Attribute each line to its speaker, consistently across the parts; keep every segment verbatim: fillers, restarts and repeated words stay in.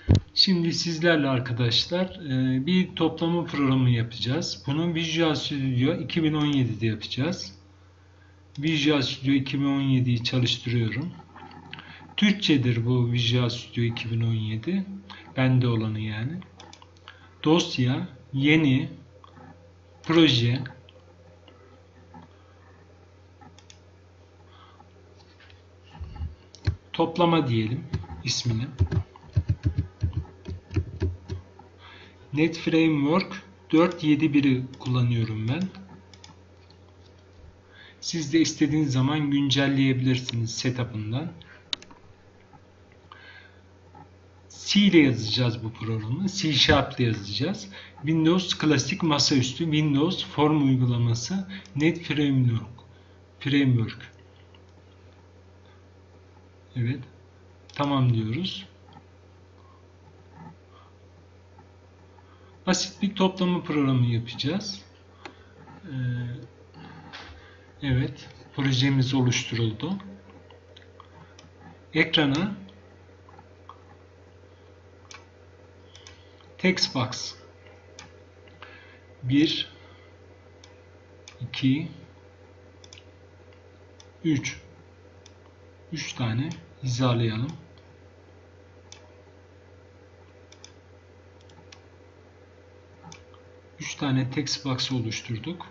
Speaker 1: Şimdi sizlerle arkadaşlar bir toplama programı yapacağız. Bunu Visual Studio iki bin on yedi'de yapacağız. Visual Studio iki bin on yedi'yi çalıştırıyorum. Türkçedir bu Visual Studio iki bin on yedi. Bende olanı yani. Dosya, yeni, proje, toplama diyelim ismini. Net Framework dört nokta yedi bir'i kullanıyorum ben. Siz de istediğiniz zaman güncelleyebilirsiniz setup'ından. C ile yazacağız bu programı. C Sharp ile yazacağız. Windows klasik masaüstü, Windows form uygulaması, Net Framework. Framework. Evet. Tamam diyoruz. Basit bir toplama programı yapacağız. Ee, evet. Projemiz oluşturuldu. Ekrana Textbox bir, iki, üç üç tane hizalayalım. üç tane Textbox oluşturduk.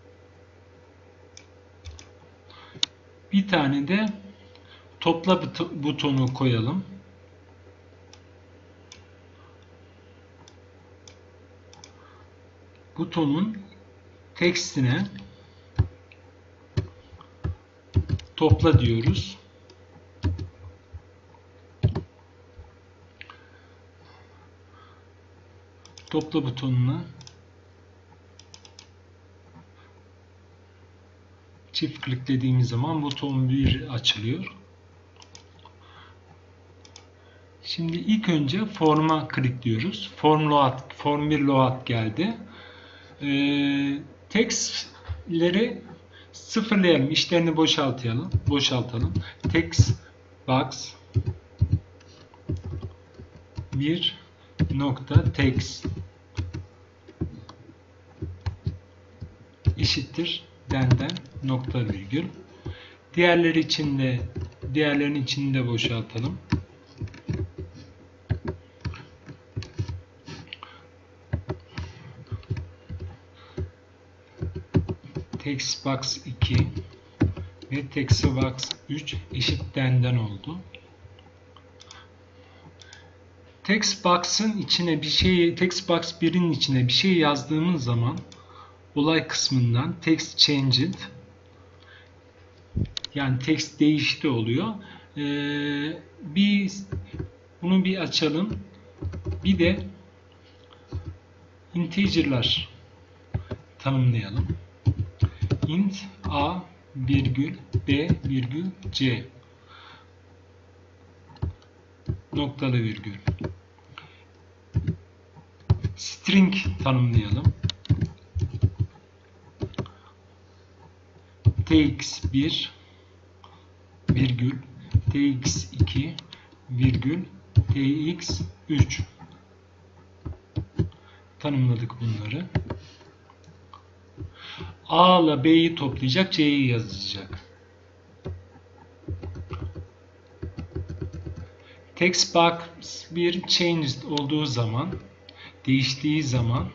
Speaker 1: Bir tane de topla butonu koyalım. Butonun tekstine topla diyoruz. Topla butonuna çift kliklediğimiz zaman buton bir açılıyor. Şimdi ilk önce forma klikliyoruz. Form load, form bir load geldi. Ee, textleri sıfırlayalım, işlerini boşaltalım. Boşaltalım. Text box bir nokta text eşittir denden nokta virgül. Diğerleri için de diğerlerinin içini de boşaltalım. Textbox iki ve Textbox üç eşit denden oldu. Textbox'ın içine bir şey, Textbox bir'in içine bir şey yazdığımız zaman olay kısmından text changed, yani text değişti oluyor. Ee, bir bunu bir açalım. Bir de integer'lar tanımlayalım. Int a virgül b virgül c noktalı virgül. String tanımlayalım. tx bir virgül tx iki virgül tx üç tanımladık bunları. A ile B'yi toplayacak, C'yi yazacak. Textbox bir changed olduğu zaman, değiştiği zaman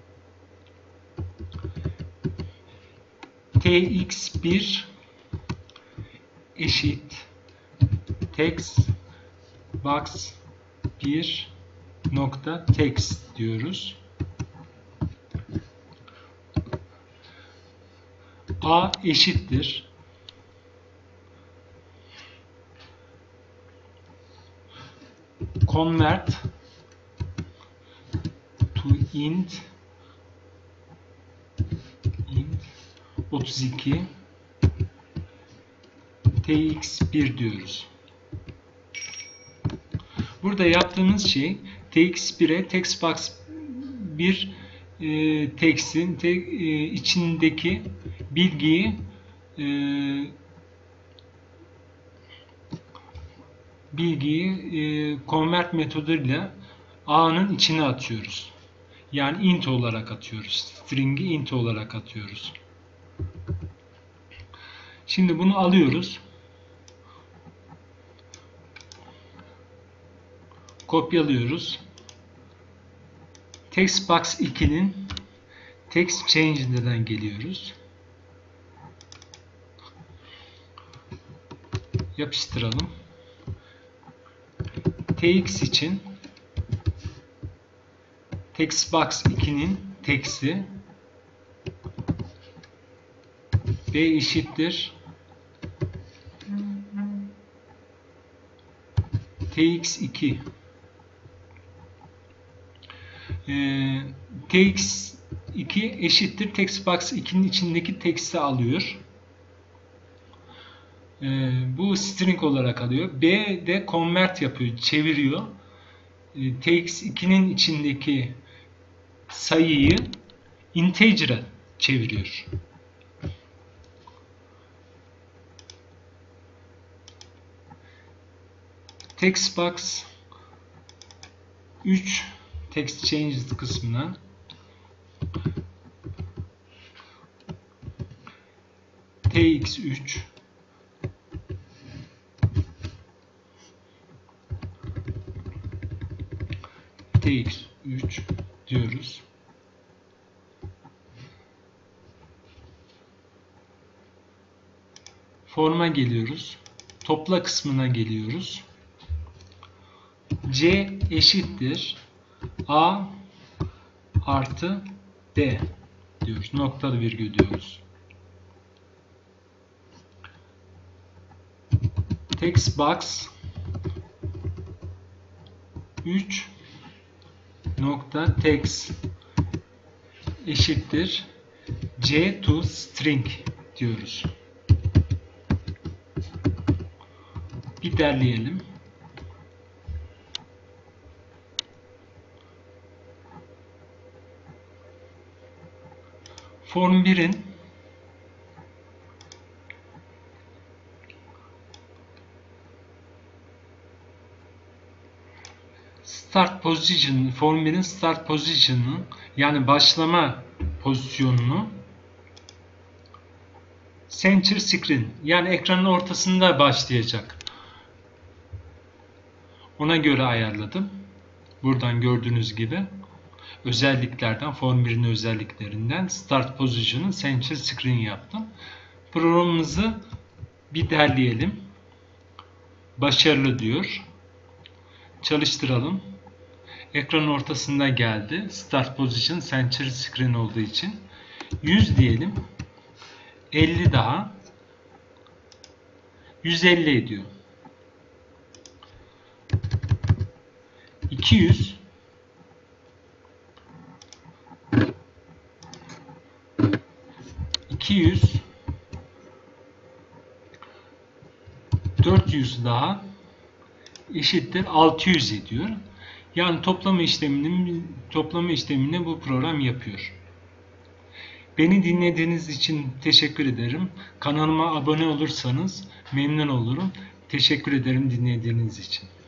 Speaker 1: tx bir eşit textbox bir nokta text diyoruz. A eşittir convert to int int otuz iki tx bir diyoruz. Burada yaptığımız şey tx bir'e textbox bir e, text'in te, e, içindeki bilgiyi e, bilgiyi e, convert metoduyla A'nın içine atıyoruz. Yani int olarak atıyoruz. String'i int olarak atıyoruz. Şimdi bunu alıyoruz. Kopyalıyoruz. Textbox iki'nin text change'den geliyoruz. Yapıştıralım. Tx için Textbox iki'nin text'i b eşittir tx iki. Ee, tx iki eşittir Textbox iki'nin içindeki text'i alıyor. Ee, bu string olarak alıyor. B de convert yapıyor, çeviriyor. Ee, tx iki'nin içindeki sayıyı integer'a çeviriyor. Textbox üç text changes kısmına tx üç tx üç diyoruz. Forma geliyoruz. Topla kısmına geliyoruz. C eşittir A artı D diyoruz. Noktalı virgül diyoruz. Textbox üç nokta text eşittir C to string diyoruz. Bir derleyelim. Form bir'in start position, form bir'in start position'ı yani başlama pozisyonunu center screen yani ekranın ortasında başlayacak. Ona göre ayarladım. Buradan gördüğünüz gibi özelliklerden, form bir'in özelliklerinden start position'ı center screen yaptım. Programımızı bir derleyelim. Başarılı diyor. Çalıştıralım. Ekranın ortasında geldi. Start position center screen olduğu için. yüz diyelim. elli daha. yüz elli ediyor. iki yüz. iki yüz. dört yüz daha eşittir altı yüz ediyor. Yani toplama işlemini toplama işlemini bu program yapıyor. Beni dinlediğiniz için teşekkür ederim. Kanalıma abone olursanız memnun olurum. Teşekkür ederim dinlediğiniz için.